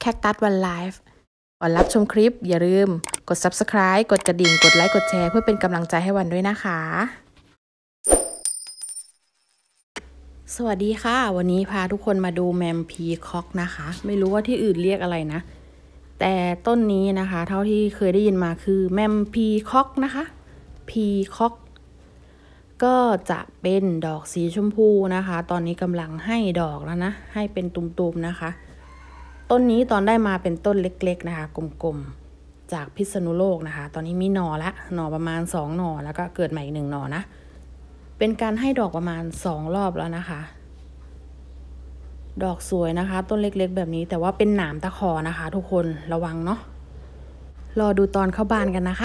แคคตัสวันไลฟ์ก่อนรับชมคลิปอย่าลืมกด Subscribe กดกระดิ่งกดไลค์กดแชร์เพื่อเป็นกำลังใจให้วันด้วยนะคะสวัสดีค่ะวันนี้พาทุกคนมาดูแมมพีคอกนะคะไม่รู้ว่าที่อื่นเรียกอะไรนะแต่ต้นนี้นะคะเท่าที่เคยได้ยินมาคือแมมพีคอกนะคะพีคอกก็จะเป็นดอกสีชมพูนะคะตอนนี้กำลังให้ดอกแล้วนะให้เป็นตุ่มๆนะคะต้นนี้ตอนได้มาเป็นต้นเล็กๆนะคะกลมๆจากพิษณุโลกนะคะตอนนี้มีหน่อละหน่อประมาณ2หน่อแล้วก็เกิดใหม่อีก1หน่อนะเป็นการให้ดอกประมาณ2รอบแล้วนะคะดอกสวยนะคะต้นเล็กๆแบบนี้แต่ว่าเป็นหนามตะขอนะคะทุกคนระวังเนาะรอดูตอนเข้าบานกันนะคะ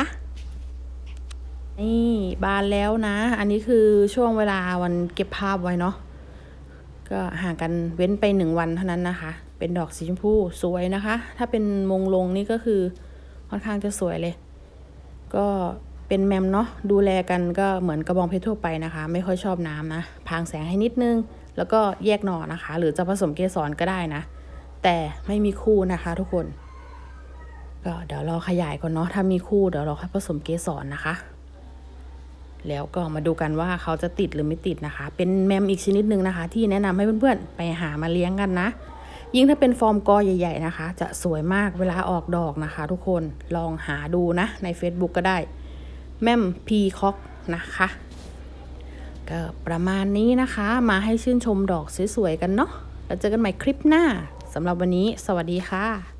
นี่บานแล้วนะอันนี้คือช่วงเวลาวันเก็บภาพไว้เนาะก็ห่างกันเว้นไป1วันเท่านั้นนะคะเป็นดอกสีชมพูสวยนะคะถ้าเป็นมงลงนี่ก็คือค่อนข้างจะสวยเลยก็เป็นแมมเนาะดูแลกันก็เหมือนกระบองเพชรทั่วไปนะคะไม่ค่อยชอบน้ำนะพรางแสงให้นิดนึงแล้วก็แยกหน่อนะคะหรือจะผสมเกสรก็ได้นะแต่ไม่มีคู่นะคะทุกคนก็เดี๋ยวรอขยายก่อนเนาะถ้ามีคู่เดี๋ยวเราค่อยผสมเกสรนะคะแล้วก็มาดูกันว่าเขาจะติดหรือไม่ติดนะคะเป็นแมมอีกชนิดหนึ่งนะคะที่แนะนำให้เพื่อนๆไปหามาเลี้ยงกันนะยิ่งถ้าเป็นฟอร์มกอใหญ่ๆนะคะจะสวยมากเวลาออกดอกนะคะทุกคนลองหาดูนะใน Facebook ก็ได้แมมพีคอกนะคะก็ประมาณนี้นะคะมาให้ชื่นชมดอกสวยๆกันเนาะแล้วเจอกันใหม่คลิปหน้าสำหรับวันนี้สวัสดีค่ะ